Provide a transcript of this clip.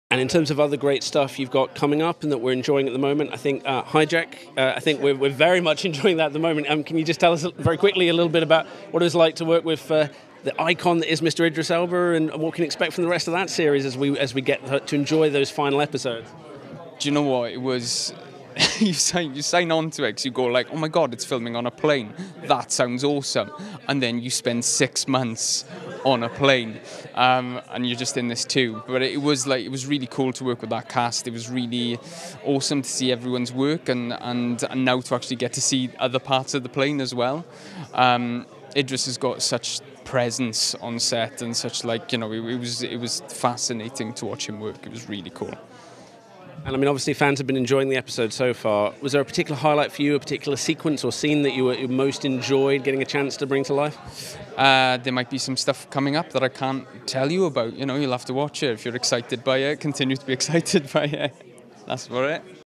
And in terms of other great stuff you've got coming up and that we're enjoying at the moment, I think Hijack, I think we're very much enjoying that at the moment. Can you just tell us very quickly a little bit about what it was like to work with the icon that is Mr. Idris Elba, and what we can expect from the rest of that series as we get to enjoy those final episodes? Do you know what? It was... you sign on to it because you go like, oh my God, it's filming on a plane. That sounds awesome. And then you spend 6 months on a plane, and you're just in this too. But it was really cool to work with that cast. It was really awesome to see everyone's work, and now to actually get to see other parts of the plane as well. Idris has got such presence on set, and such it was fascinating to watch him work. It was really cool. And I mean, obviously fans have been enjoying the episode so far. Was there a particular highlight for you, a particular sequence or scene that you most enjoyed getting a chance to bring to life? There might be some stuff coming up that I can't tell you about. You'll have to watch it. If you're excited by it, continue to be excited by it. That's about it.